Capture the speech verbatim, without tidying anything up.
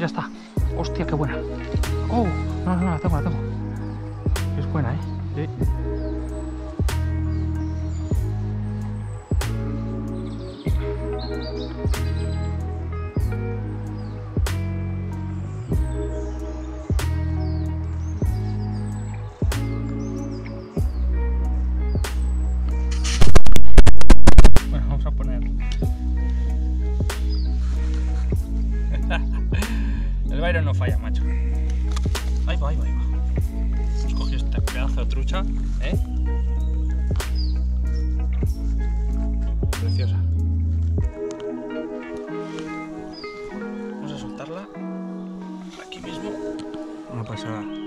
Ya está. Hostia, qué buena. Oh, no, no, la tengo, la tengo. Es buena, ¿eh? Sí. Bueno, vamos a poner... El Byron no falla, macho. Ahí va, ahí va, ahí va. Hemos cogido este pedazo de trucha, ¿eh? Preciosa. Vamos a soltarla aquí mismo. Una pasada.